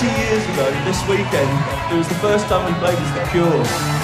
years ago, this weekend, it was the first time we played as The Cure.